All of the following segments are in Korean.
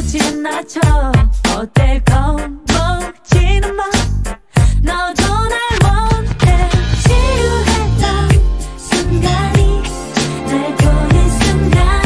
지나쳐 어때 겁먹지는 마. 너도 날 원해. 지루했던 순간이 날 보는 순간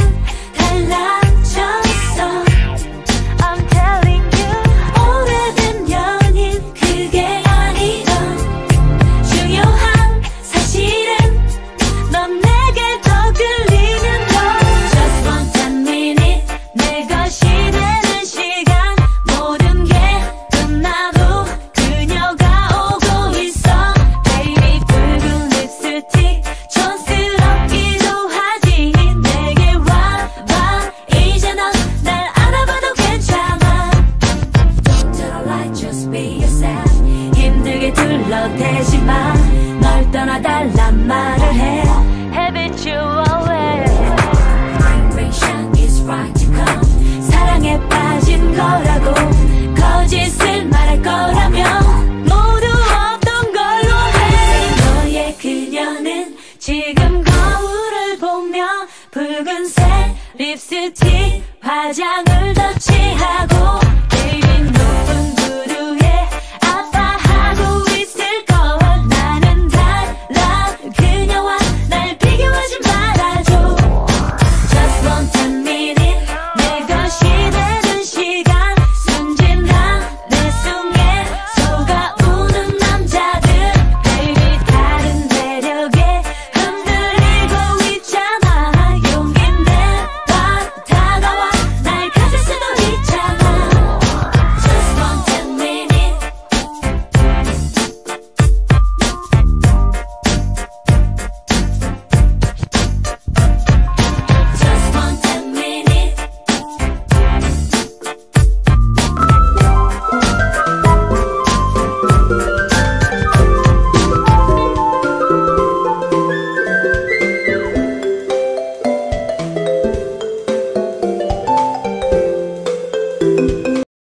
달라졌어. I'm telling you. 오래된 연인 그게 아니던 중요한 사실은 넌 내게 더 끌리는 걸. Just one 10 minute 내 것이 되는 시간. 모든 게 끝나도 그녀가 오고 있어. Baby 붉은 립스틱 촌스럽기도 하지. 내게 와 이제 넌 날 알아봐도 괜찮아. Don't tell a lie, just be yourself. 힘들게 둘러대지 마. 널 떠나달란 말을 해. Habitual way. Vibration is right to come. 사랑에 빠진 거라고 거짓을 말할 거라면 모두 없던 걸로 해. 너의 그녀는 지금 거울을 보며 붉은색 립스틱 화장을 더 칠하고